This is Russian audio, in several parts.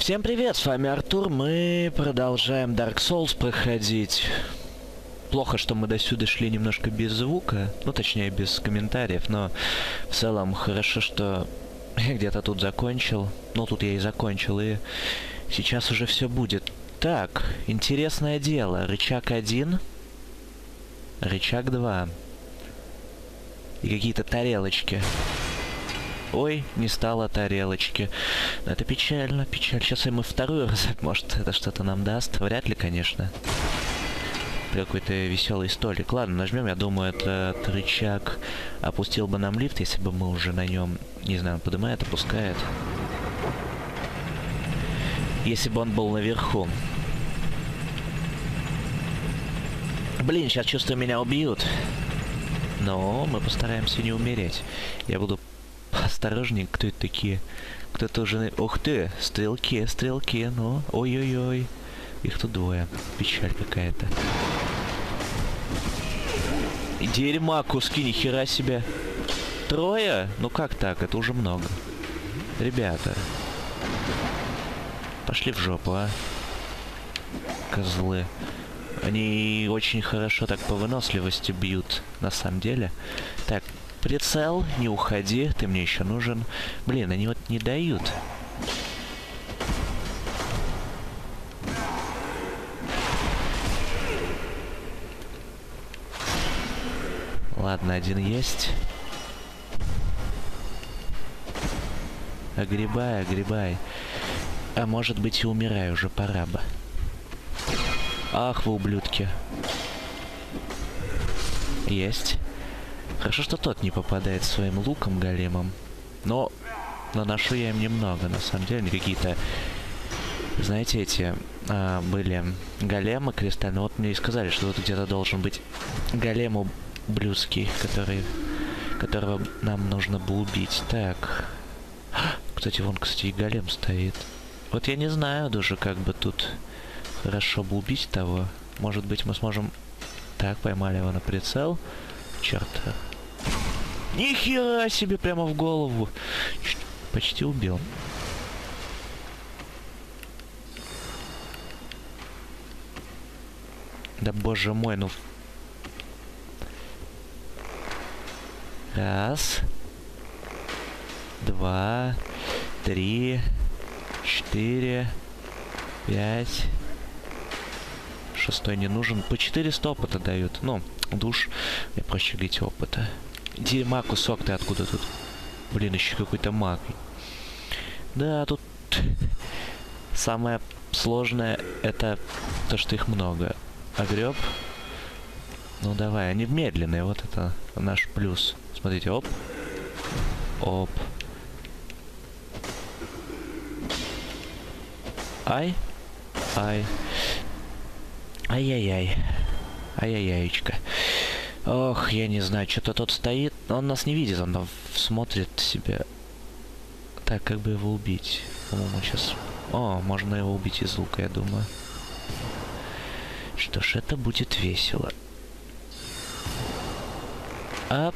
Всем привет, с вами Артур, мы продолжаем Dark Souls проходить. Плохо, что мы до сюда шли немножко без звука, ну точнее без комментариев, но в целом хорошо, что я где-то тут закончил. Ну тут я и закончил, и сейчас уже все будет. Так, интересное дело, рычаг 1, рычаг 2 и какие-то тарелочки. Ой, не стало тарелочки. Это печально, печаль. Сейчас мы вторую раз, может, это что-то нам даст. Вряд ли, конечно. Какой-то веселый столик. Ладно, нажмем. Я думаю, этот рычаг опустил бы нам лифт, если бы мы уже на нем, не знаю, поднимает, опускает. Если бы он был наверху. Блин, сейчас чувствую, меня убьют. Но мы постараемся не умереть. Я буду осторожней. Кто это такие? Кто-то уже... Ух ты! Стрелки, стрелки, ну. Ой-ой-ой. Их тут двое. Печаль какая-то. Дерьма, куски, нихера себе. Трое? Ну как так? Это уже много. Ребята. Пошли в жопу, а. Козлы. Они очень хорошо так по выносливости бьют, на самом деле. Так, прицел, не уходи, ты мне еще нужен. Блин, они вот не дают. Ладно, один есть. Огребай, огребай. А может быть и умираю, уже пора бы. Ах, вы ублюдки. Есть. Хорошо, что тот не попадает своим луком големом. Но наношу я им немного, на самом деле. Какие-то, знаете, эти были големы кристальные. Вот мне и сказали, что вот где-то должен быть голем ублюдский, которого нам нужно бы убить. Так. Кстати, вон, кстати, и голем стоит. Вот я не знаю даже, как бы тут хорошо бы убить того. Может быть, мы сможем... Так, поймали его на прицел. Черт. Нихера себе, прямо в голову. Почти убил. Да боже мой, ну... Раз. 2. 3. 4. 5. Шестой не нужен. По 400 опыта дают. Ну, душ. Мне проще говорить опыта. Дерьма, кусок, ты откуда тут? Блин, еще какой-то маг. Да, тут самое сложное это то, что их много. Огреб. Ну давай, они медленные, вот это наш плюс. Смотрите, оп. Оп. Ай. Ай. Ай-яй-яй. Ай-яй-яечка. Ох, я не знаю, что-то тот стоит. Он нас не видит, он там смотрит себе. Так, как бы его убить? По-моему, сейчас... О, можно его убить из лука, я думаю. Что ж, это будет весело. Ап.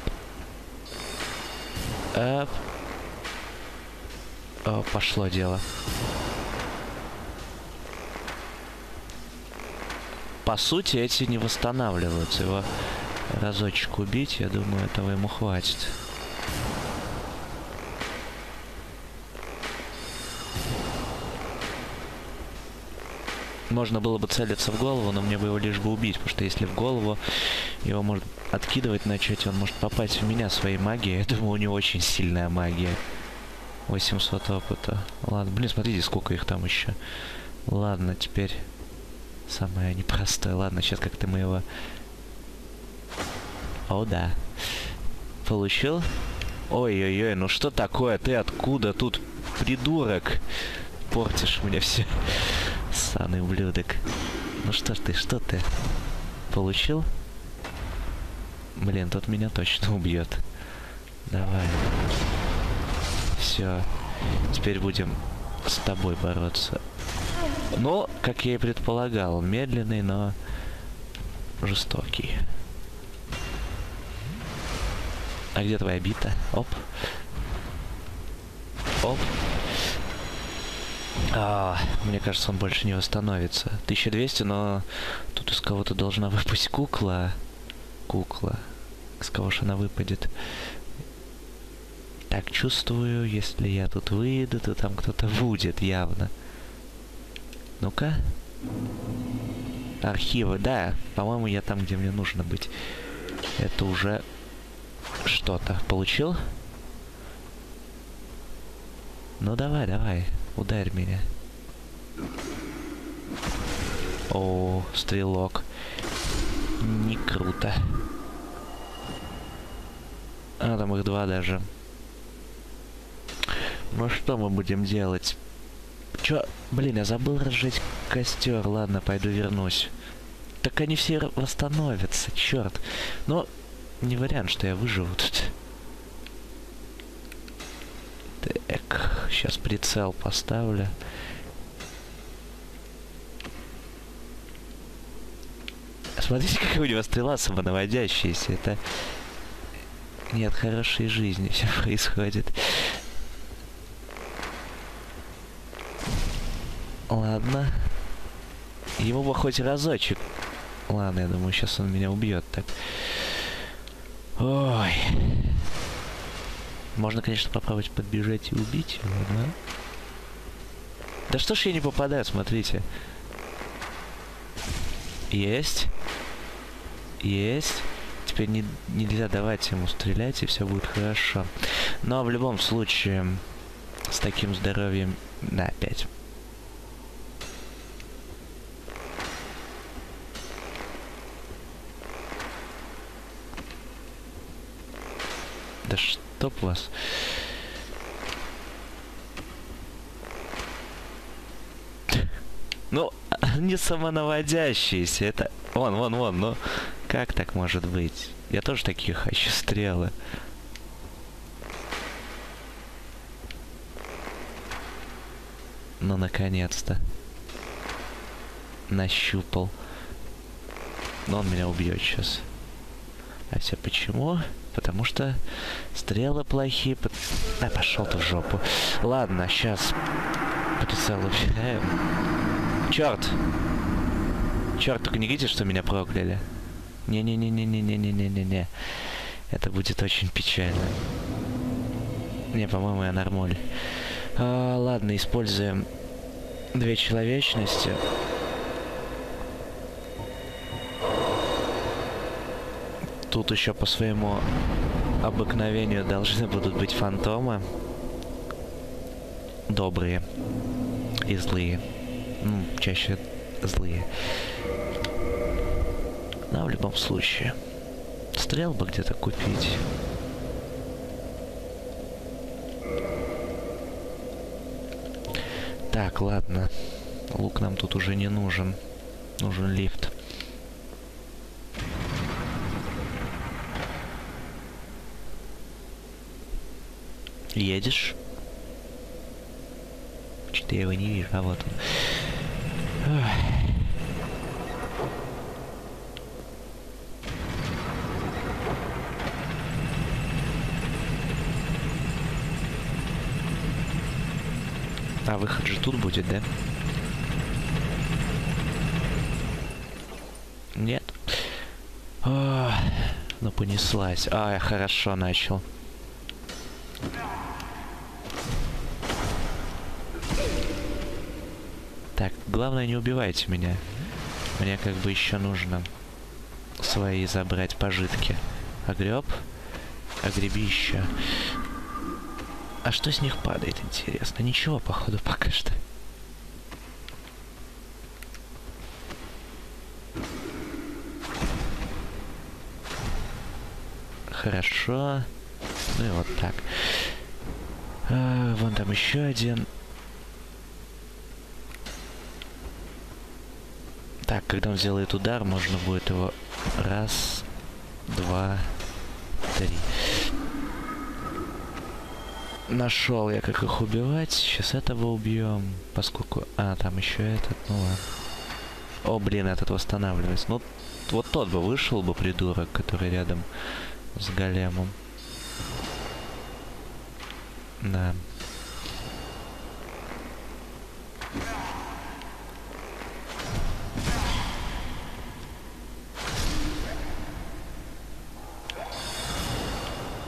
Ап. О, пошло дело. По сути, эти не восстанавливаются. Его разочек убить, я думаю, этого ему хватит. Можно было бы целиться в голову, но мне бы его лишь бы убить, потому что если в голову его может откидывать начать, он может попасть в меня своей магией. Я думаю, у него очень сильная магия. 800 опыта. Ладно, блин, смотрите, сколько их там еще. Ладно, теперь... Самое непростое. Ладно, сейчас как-то мы его... О, да. Получил? Ой-ой-ой, ну что такое? Ты откуда тут, придурок? Портишь мне все. Ссаный ублюдок. Ну что ж ты, что ты? Получил? Блин, тот меня точно убьет. Давай. Все. Теперь будем с тобой бороться. Ну, как я и предполагал, медленный, но жестокий. А где твоя бита? Оп. Оп. Мне кажется, он больше не восстановится. 1200, но тут из кого-то должна выпасть кукла. Кукла. С кого же она выпадет? Так, чувствую, если я тут выйду, то там кто-то будет явно. Ну-ка. Архивы, да. По-моему, я там, где мне нужно быть. Это уже что-то. Получил? Ну давай, давай. Ударь меня. О, стрелок. Не круто. А, там их два даже. Ну что мы будем делать? Чё? Блин, я забыл разжечь костер. Ладно, пойду вернусь. Так они все восстановятся, черт. Но не вариант, что я выживу тут. Так, сейчас прицел поставлю. Смотрите, какая у него стрела самонаводящаяся. Это нет хорошей жизни все происходит. Ладно. Ему бы хоть разочек. Ладно, я думаю, сейчас он меня убьет так. Ой. Можно, конечно, попробовать подбежать и убить его, да? Да что ж я не попадаю, смотрите. Есть. Есть. Теперь нельзя давать ему стрелять, и все будет хорошо. Но в любом случае, с таким здоровьем... Да, опять. Да чтоб вас. Ну, не самонаводящиеся. Это... Вон, ну... Как так может быть? Я тоже такие хочу стрелы. Ну, наконец-то. Нащупал. Но он меня убьет сейчас. А все почему? Потому что стрелы плохие. Да, пошел ты в жопу. Ладно, сейчас прицел убираем. Черт! Черт, только не видите, что меня прокляли? Не-не-не-не-не-не-не-не-не-не. Это будет очень печально. Не, по-моему, я нормаль. Ладно, используем 2 человечности. Тут еще по своему обыкновению должны будут быть фантомы. Добрые и злые. Ну, чаще злые. Но в любом случае. Стрел бы где-то купить. Так, ладно. Лук нам тут уже не нужен. Нужен лифт. Едешь? Что-то я его не вижу, а вот он. Ох. А выход же тут будет, да? Нет. Ох. Ну понеслась. А, я хорошо начал. Так, главное, не убивайте меня. Мне как бы еще нужно свои забрать пожитки. Огреб. Огреби еще. А что с них падает, интересно? Ничего, походу, пока что. Хорошо. Ну и вот так. Вон там еще один. Так, когда он сделает удар, можно будет его... Раз, два, три. Нашел я, как их убивать. Сейчас этого убьем. Поскольку... А, там еще этот. Ну ладно. О, блин, этот восстанавливается. Ну, вот тот бы вышел бы, придурок, который рядом с големом. Да.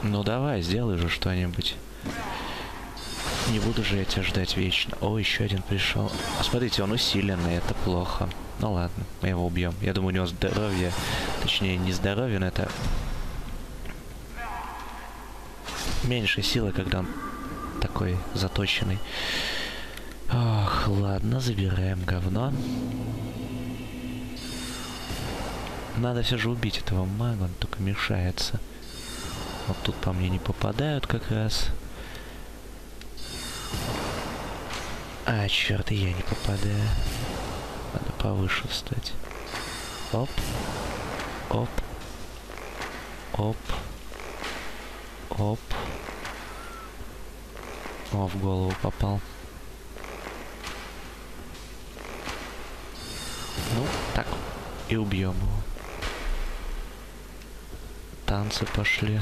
Ну давай, сделай же что-нибудь. Не буду же я тебя ждать вечно. О, еще один пришел. А смотрите, он усиленный, это плохо. Ну ладно, мы его убьем. Я думаю, у него здоровье, точнее, не здоровье, но это меньше силы, когда он такой заточенный. Ох, ладно, забираем говно. Надо все же убить этого мага, он только мешается. Вот тут по мне не попадают как раз. А, черт, и я не попадаю. Надо повыше встать. Оп. Оп. Оп. Оп. О, в голову попал. Ну, так. И убьем его. Танцы пошли.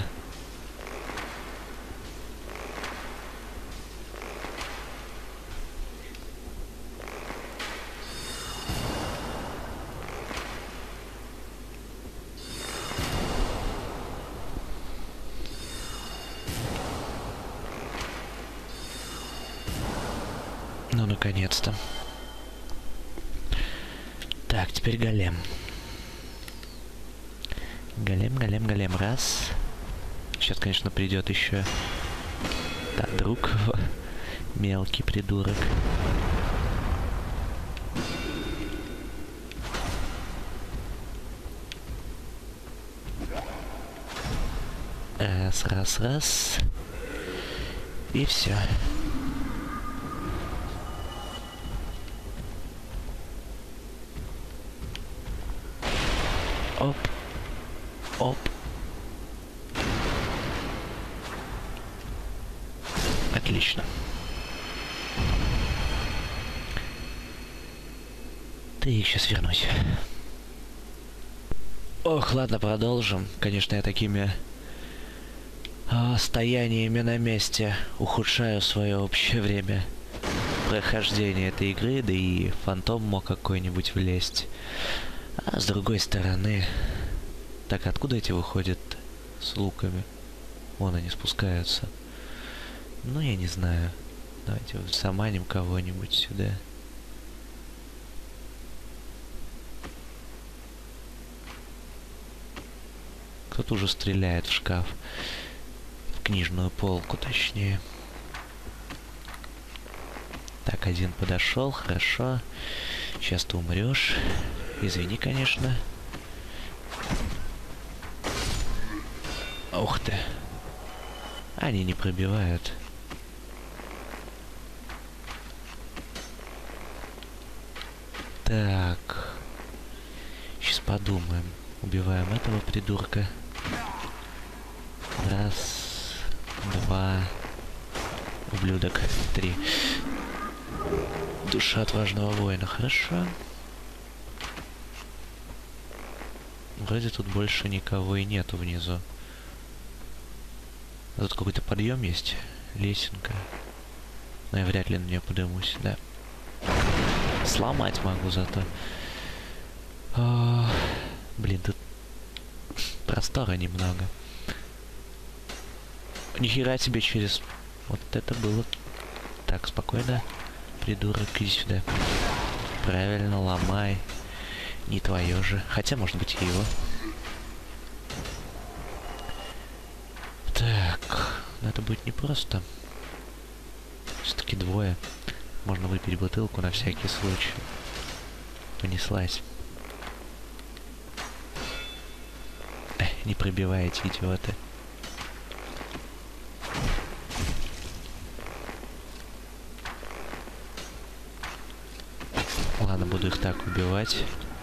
Ну, наконец-то. Так, теперь голем. Голем, голем, голем. Раз. Сейчас, конечно, придет еще... Да, друг. Мелкий придурок. Раз, раз, раз. И все. Оп. Оп. Отлично. Ты их сейчас вернусь. Ох, ладно, продолжим. Конечно, я такими стояниями на месте ухудшаю свое общее время прохождения этой игры, да и фантом мог какой-нибудь влезть. А с другой стороны... Так, откуда эти выходят с луками? Вон они спускаются. Ну, я не знаю. Давайте заманим кого-нибудь сюда. Кто-то уже стреляет в шкаф. В книжную полку, точнее. Так, один подошел, хорошо. Сейчас ты умрешь. Извини, конечно. Ух ты. Они не пробивают. Так. Сейчас подумаем. Убиваем этого придурка. Раз. Два. Ублюдок. Три. Душа отважного воина. Хорошо. Вроде тут больше никого и нету внизу. А тут какой-то подъем есть. Лесенка. Но я вряд ли на нее поднимусь, да. Сломать могу зато. Блин, тут простора немного. Нихера себе через... Вот это было... Так, спокойно. Придурок, иди сюда. Правильно, ломай. Не твое же. Хотя, может быть, и его. Так, это будет непросто. Все-таки двое. Можно выпить бутылку на всякий случай. Понеслась. Не пробиваете, идиоты. Ладно, буду их так убивать.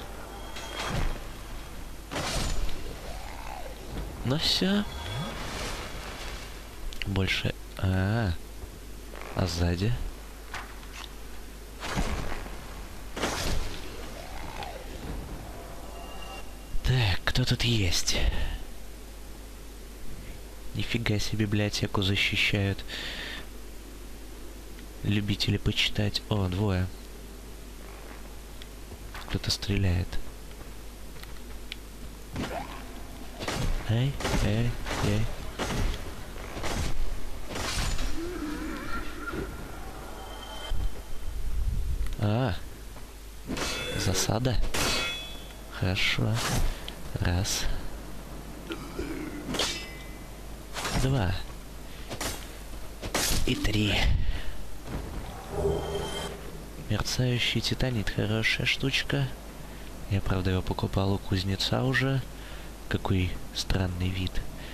Ну все. Больше... А сзади? Так, кто тут есть? Нифига себе, библиотеку защищают. Любители почитать. О, двое. Кто-то стреляет. Эй, эй, эй. А, засада. Хорошо. Раз. Два. И три. Мерцающий титанит. Хорошая штучка. Я, правда, его покупал у кузнеца уже. Какой странный вид.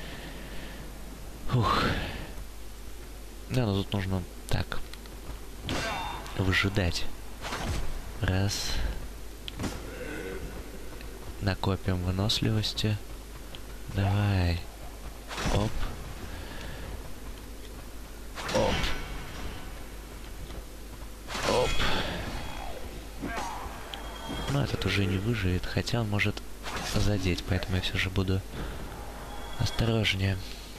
Ух. Да, но тут нужно так. Выжидать. Раз. Накопим выносливости. Давай. Оп. Оп. Оп. Но этот уже не выживет, хотя он может задеть, поэтому я все же буду осторожнее.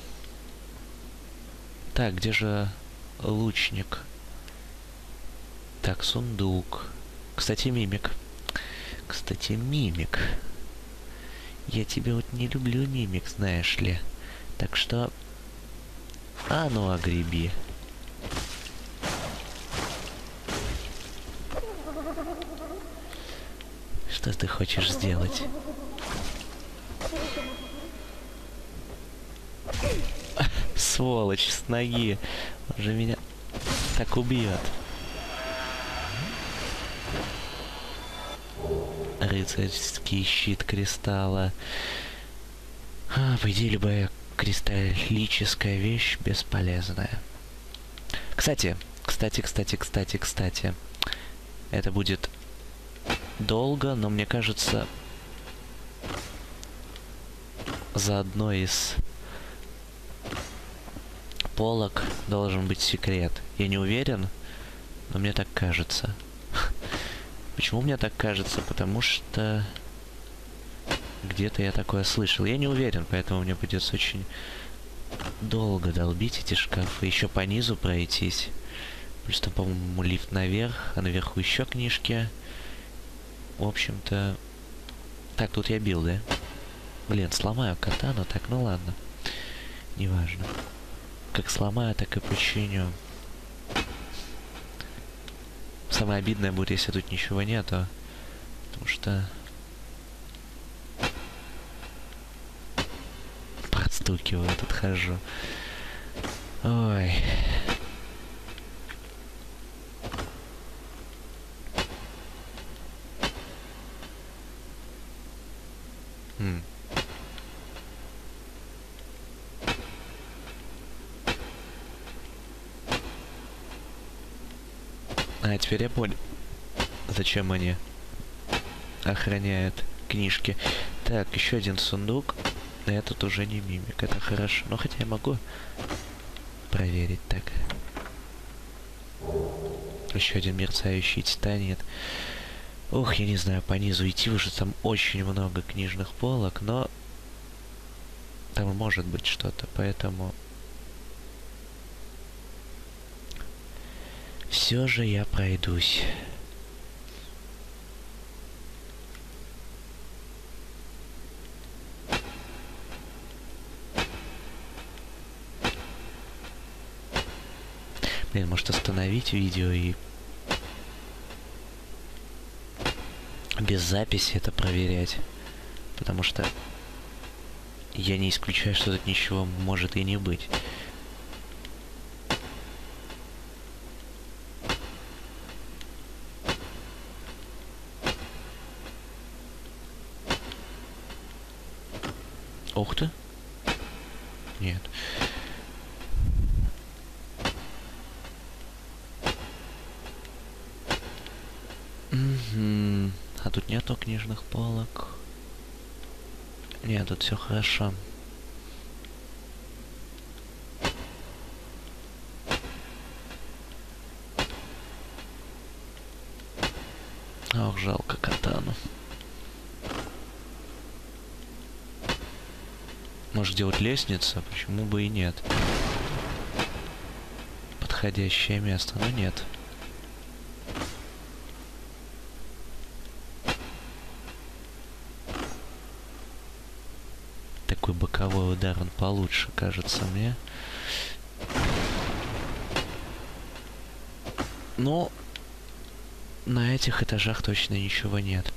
Так, где же лучник? Так, сундук. Кстати, мимик. Кстати, мимик. Я тебя вот не люблю, мимик, знаешь ли. Так что... А ну, огреби. Что ты хочешь сделать? Сволочь, с ноги. Он же меня так убьет. Рыцарский щит кристалла. По идее, любая кристаллическая вещь бесполезная. Кстати. Это будет долго, но мне кажется, за одной из полок должен быть секрет. Я не уверен, но мне так кажется. Почему мне так кажется? Потому что где-то я такое слышал. Я не уверен, поэтому мне придется очень долго долбить эти шкафы. Еще по низу пройтись. Плюс там, по-моему, лифт наверх, а наверху еще книжки. В общем-то... Так, тут я бил, да? Блин, сломаю катану, так, ну ладно. Неважно. Как сломаю, так и починю. Самое обидное будет, если тут ничего нету. Потому что... Подстукиваю, тут хожу. Ой... А, теперь я понял, зачем они охраняют книжки. Так, еще один сундук. Этот уже не мимик, это хорошо. Но хотя я могу проверить так. Еще один мерцающий титанит. Ох, я не знаю, по низу идти уже там очень много книжных полок, но там может быть что-то, поэтому... Все же я пройдусь. Блин, может остановить видео и без записи это проверять. Потому что я не исключаю, что тут ничего может и не быть. Ух ты. Нет. Угу. А тут нету книжных полок. Нет, тут все хорошо. Ох, жалко катану. Может делать лестницу? Почему бы и нет? Подходящее место, но нет. Такой боковой удар, он получше, кажется мне. Но на этих этажах точно ничего нет.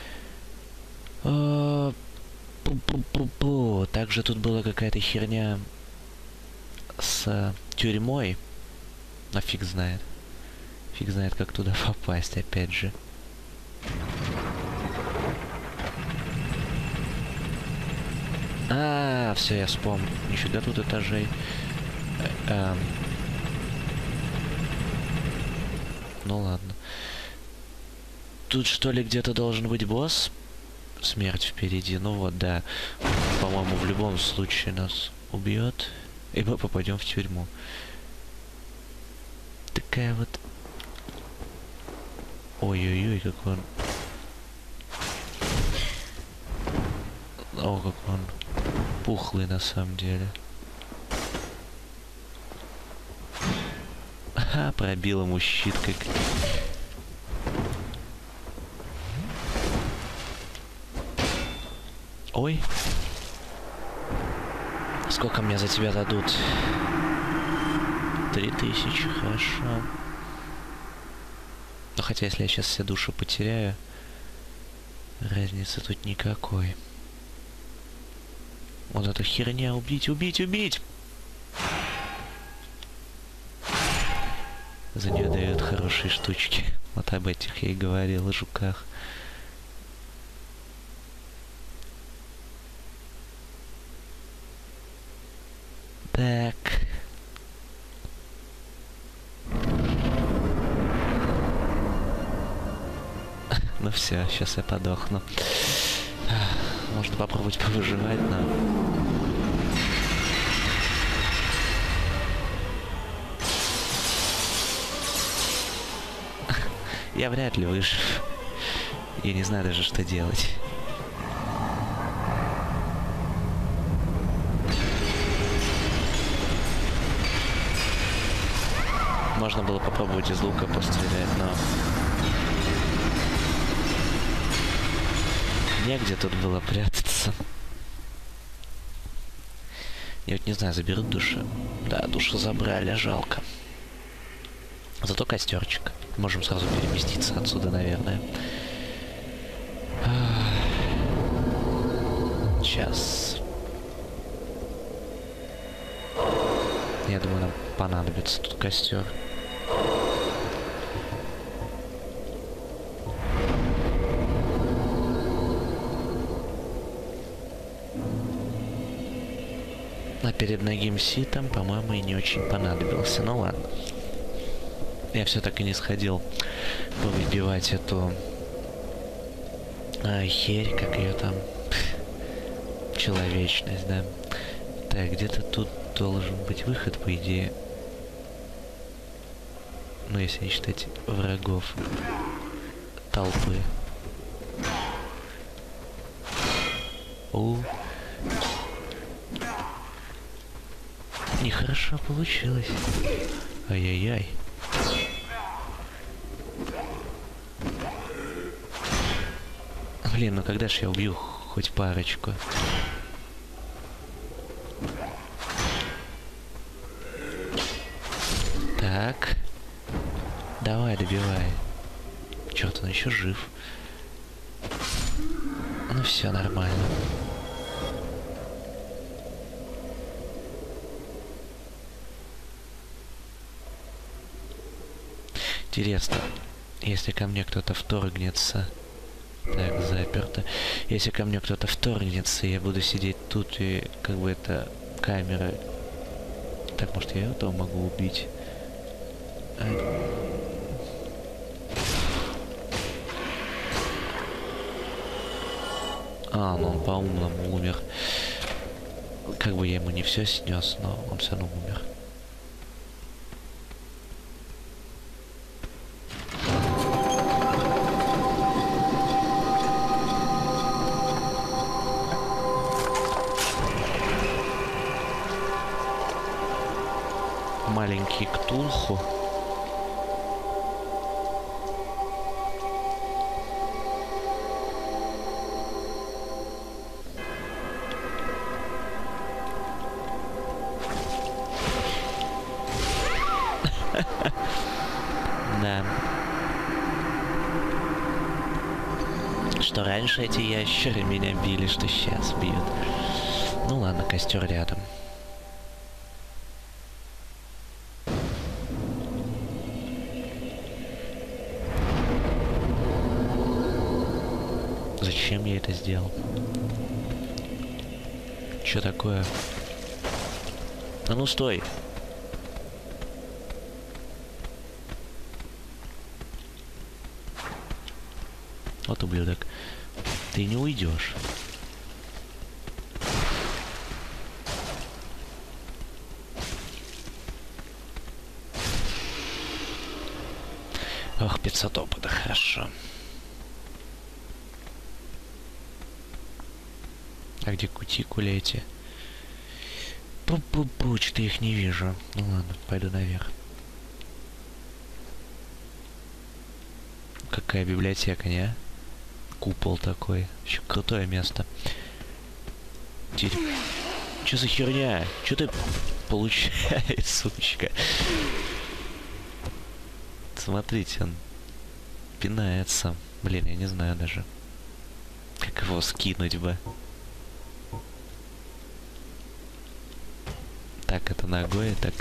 Пу-пу-пу-пу. Также тут была какая-то херня с тюрьмой. Но фиг знает. Фиг знает, как туда попасть, опять же. Все, я вспомнил. Нифига тут этажей. Ну ладно. Тут что ли где-то должен быть босс? Смерть впереди. Ну вот, да. По-моему, в любом случае нас убьет. И мы попадем в тюрьму. Такая вот... Ой-ой-ой, какой он... О, как он пухлый на самом деле. Ага, пробил ему щит как... Ой. Сколько мне за тебя дадут? 3000, хорошо. Но хотя, если я сейчас все души потеряю, разницы тут никакой. Вот эта херня, убить, убить, убить! За нее дают хорошие штучки. Вот об этих я и говорил, о жуках. Так. Ну все, сейчас я подохну. Можно попробовать повыживать, но... Я вряд ли выживу. Я не знаю даже, что делать. Можно было попробовать из лука пострелять, но... Негде тут было прятаться. Я вот не знаю, заберут души. Да, душу забрали, жалко. Зато костерчик. Можем сразу переместиться отсюда, наверное. Сейчас. Я думаю, нам понадобится тут костер. А перед ногим ситом, по-моему, и не очень понадобился. Ну ладно. Я все так и не сходил повыбивать эту херь, как ее там, человечность, да. Так, где-то тут должен быть выход, по идее. Ну, если не считать врагов толпы. Нехорошо получилось. Ай-яй-яй. Блин, ну когда ж я убью хоть парочку? Так. Давай, добивай. Черт, он еще жив. Ну все нормально. Интересно, если ко мне кто-то вторгнется... Так, заперто. Если ко мне кто-то вторгнется, я буду сидеть тут, и как бы это камера... Так, может, я этого могу убить? Ну он по-умному умер. Как бы я ему не все снес, но он все равно умер. Маленький Ктулху. Да. Что раньше эти ящеры меня били, что сейчас бьют. Ну ладно, костер рядом. Зачем я это сделал? Что такое? А ну стой! Вот ублюдок. Ты не уйдешь. Ох, 500 опыта, хорошо. А где кутикули эти? Пу-пу-пу, что-то их не вижу. Ну ладно, пойду наверх. Какая библиотека, не? А? Купол такой. Еще крутое место. Че за херня? Че ты получаешь, сучка? Смотрите, он пинается. Блин, я не знаю даже, как его скинуть бы. Так, это ногой, так.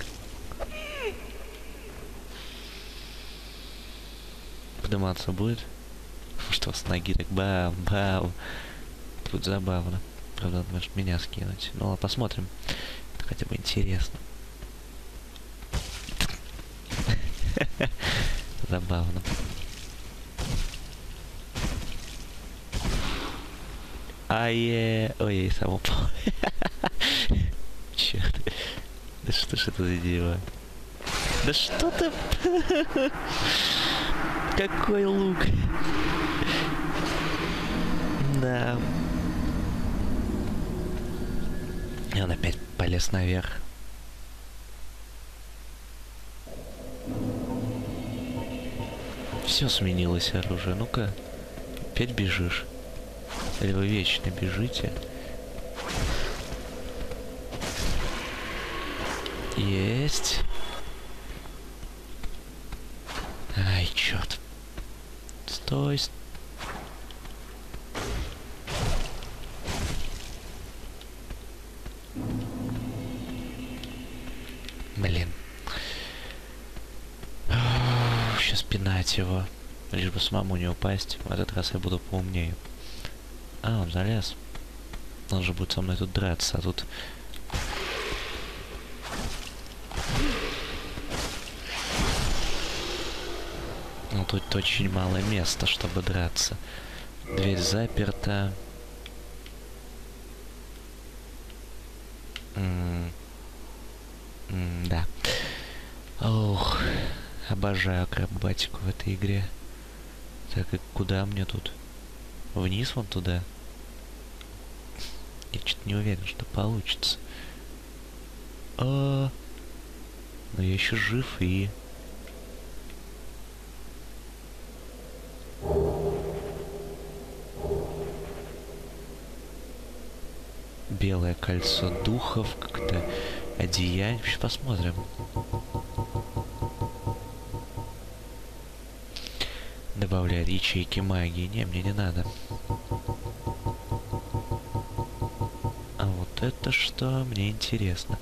Подниматься будет? Что с ноги так бам-бам. Будет забавно. Правда, он может меня скинуть. Ну, посмотрим. Это хотя бы интересно. Забавно. Ой, сам упал. Черт. Да что ж это за дерево? Да что ты? Какой лук? Да. И он опять полез наверх. Все сменилось оружие. Ну-ка, опять бежишь? Или вы вечно бежите? Есть. Ай, черт. Стой. Блин. Сейчас пинать его. Лишь бы самому не упасть. В этот раз я буду поумнее. А, он залез. Он же будет со мной тут драться, а тут... Ну, тут очень мало места, чтобы драться. Дверь заперта. Да. Ох, обожаю акробатику в этой игре. Так, и куда мне тут? Вниз вон туда? Я что-то не уверен, что получится. Но я еще жив и... Белое кольцо духов, как-то одеяние. Вообще посмотрим. Добавляю ячейки магии. Не, мне не надо. А вот это что? Мне интересно.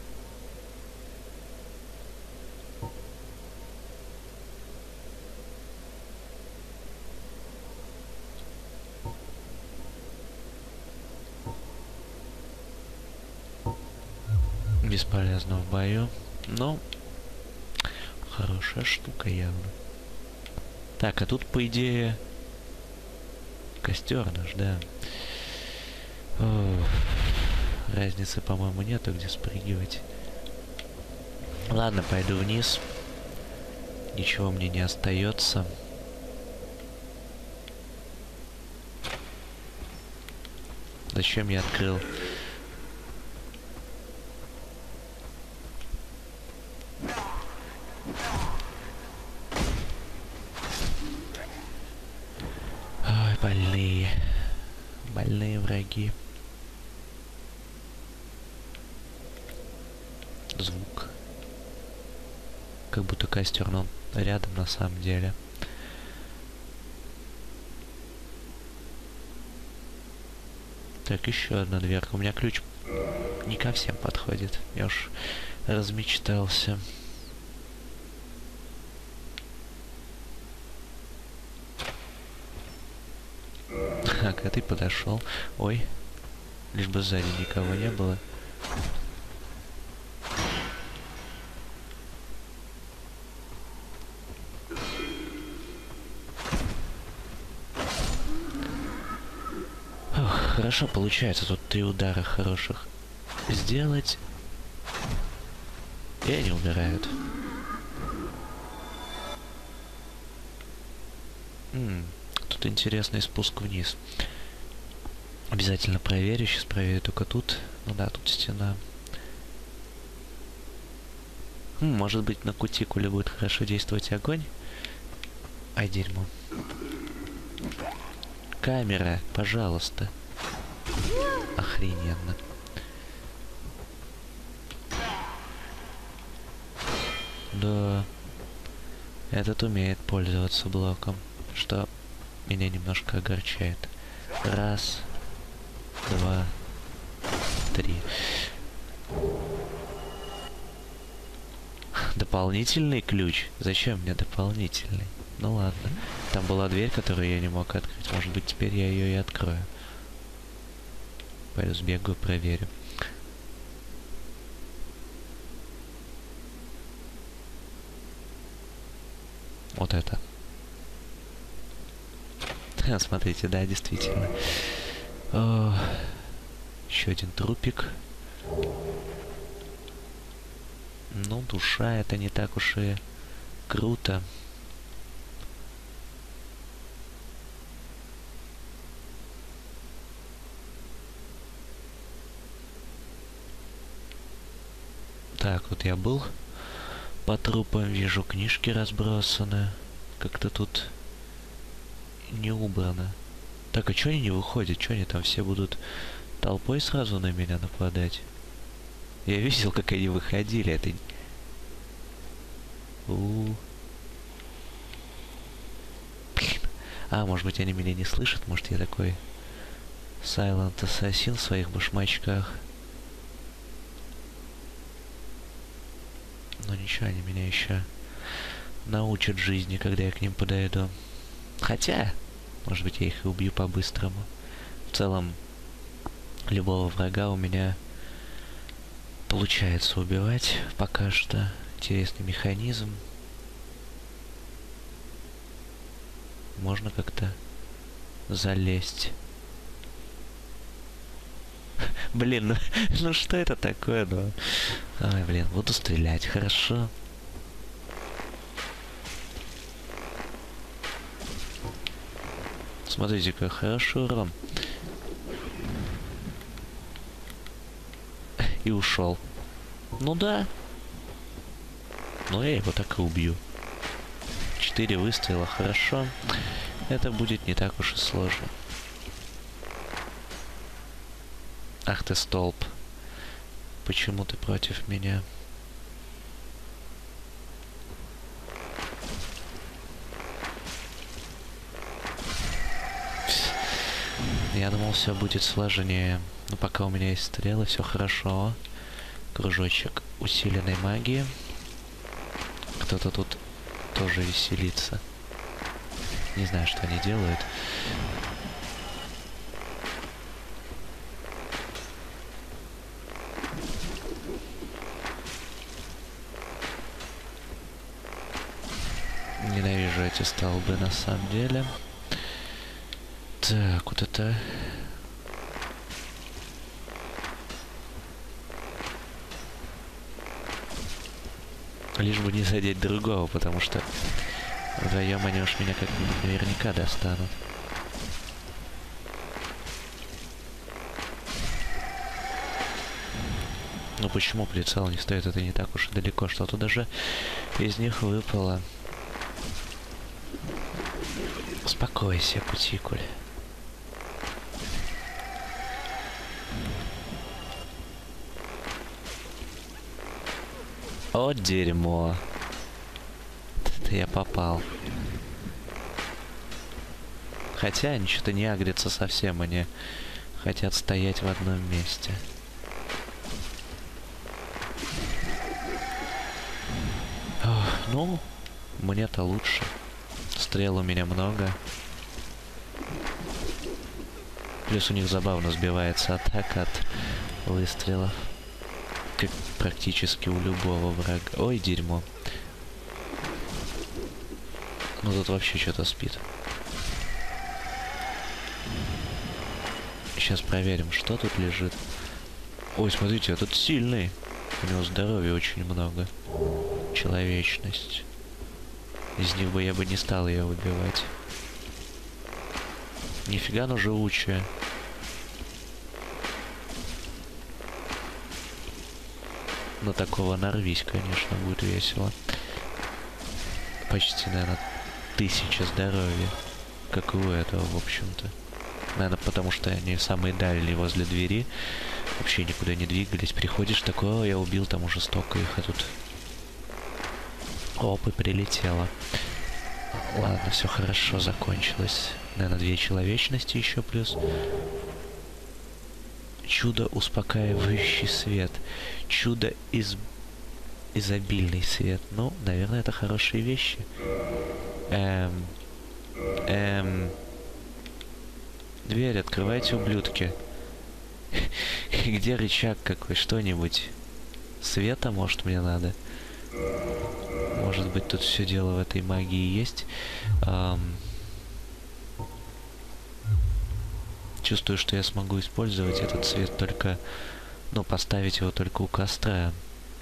Бесполезно в бою. Но хорошая штука явно. Так, а тут, по идее, костер наш, да. Ох, разницы, по-моему, нету, где спрыгивать. Ладно, пойду вниз. Ничего мне не остается. Зачем я открыл? Ой, больные. Больные враги. Звук. Как будто костер, но он рядом на самом деле. Так, еще одна дверка. У меня ключ не ко всем подходит. Я уж размечтался. Так, а ты подошел. Ой. Лишь бы сзади никого не было. Ох, хорошо получается тут 3 удара хороших сделать. И они умирают. Тут интересный спуск вниз. Обязательно проверю. Сейчас проверю только тут. Ну да, тут стена. Может быть, на кутикуле будет хорошо действовать огонь? Ай, дерьмо. Камера, пожалуйста. Охрененно. Да. Этот умеет пользоваться блоком, что меня немножко огорчает. Раз, два, три. Дополнительный ключ? Зачем мне дополнительный? Ну ладно. Там была дверь, которую я не мог открыть. Может быть, теперь я ее и открою. Пойду сбегаю, проверю. Вот это. Смотрите, да, действительно. Еще один трупик. Ну, душа, это не так уж и круто. Так, вот я был по трупам, вижу книжки разбросаны. Как-то тут не убрано. Так, а чё они не выходят? Чё они там все будут толпой сразу на меня нападать? Я видел, как они выходили. Это... Блин. А, может быть, они меня не слышат? Может, я такой Silent Assassin в своих башмачках? Но ничего, они меня еще научат жизни, когда я к ним подойду. Хотя, может быть, я их и убью по-быстрому. В целом, любого врага у меня получается убивать пока что. Интересный механизм. Можно как-то залезть. Блин, ну что это такое, ну? Ай, блин, буду стрелять, хорошо. Смотрите, как хороший урон. И ушел. Ну да. Но я его так и убью. 4 выстрела, хорошо. Это будет не так уж и сложно. Ах ты столб. Почему ты против меня? Я думал, все будет сложнее. Но пока у меня есть стрелы, все хорошо. Кружочек усиленной магии. Кто-то тут тоже веселится. Не знаю, что они делают. Ненавижу эти столбы на самом деле. Так, вот это... Лишь бы не задеть другого, потому что вдвоем они уж меня как-нибудь наверняка достанут. Ну почему прицел не стоит? Это не так уж и далеко. Что-то даже из них выпало. Успокойся, кутикуль. О, дерьмо. Это я попал. Хотя они что-то не агрятся совсем, они хотят стоять в одном месте. Ох, ну, мне-то лучше. Стрел у меня много. Плюс у них забавно сбивается атака от выстрелов. Как практически у любого врага. Ой, дерьмо. Ну тут вообще что-то спит. Сейчас проверим, что тут лежит. Ой, смотрите, этот сильный. У него здоровья очень много. Человечность. Из них бы я бы не стал ее убивать. Нифига, ну живучая. На такого нарвись, конечно, будет весело. Почти, наверное, 1000 здоровья. Как и у этого, в общем-то. Наверное, потому что они самые дальние возле двери. Вообще никуда не двигались. Приходишь такой, о, я убил там уже столько их, а тут... Оп, и прилетело. Ладно, все хорошо закончилось. Наверное, 2 человечности еще плюс. Чудо успокаивающий свет. Чудо изобильный свет. Ну, наверное, это хорошие вещи. Дверь открывайте, ублюдки. Где рычаг какой? Что-нибудь? Света, может, мне надо? Может быть, тут все дело в этой магии есть. Чувствую, что я смогу использовать этот свет только... Ну, поставить его только у костра.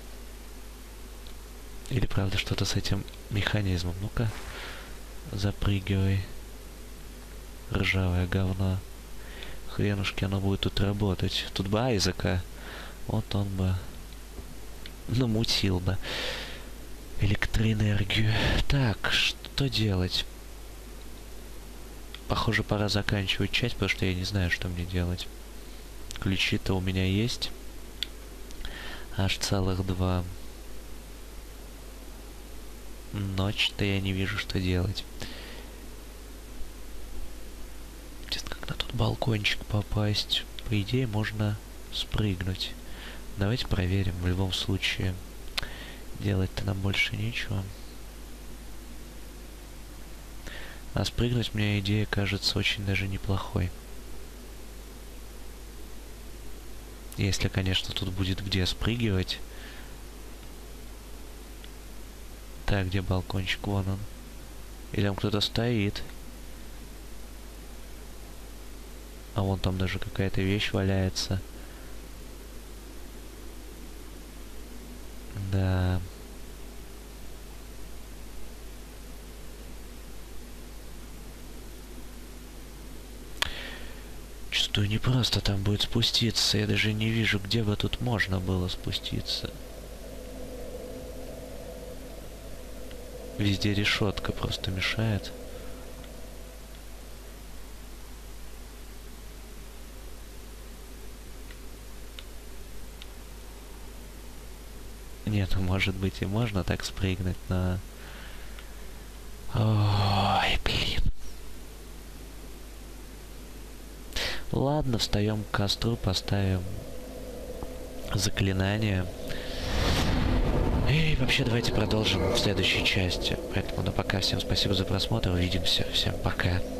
Или, правда, что-то с этим механизмом. Ну-ка, запрыгивай. Ржавое говно. Хренушки, оно будет тут работать. Тут бы Айзека. Вот он бы намутил бы электроэнергию. Так, что делать? Похоже, пора заканчивать часть, потому что я не знаю, что мне делать. Ключи-то у меня есть. Аж целых 2. Ночь-то я не вижу, что делать. Как на тот балкончик попасть? По идее, можно спрыгнуть. Давайте проверим. В любом случае, делать-то нам больше нечего. А спрыгнуть мне идея кажется очень даже неплохой. Если, конечно, тут будет где спрыгивать. Так, где балкончик? Вон он. И там кто-то стоит. А вон там даже какая-то вещь валяется. Да. Чувствую, не просто там будет спуститься. Я даже не вижу, где бы тут можно было спуститься. Везде решетка просто мешает. Нет, ну, может быть и можно так спрыгнуть, но... Ой, блин. Ладно, встаем к костру, поставим заклинание. И вообще давайте продолжим в следующей части. Поэтому на пока. Всем спасибо за просмотр. Увидимся. Всем пока.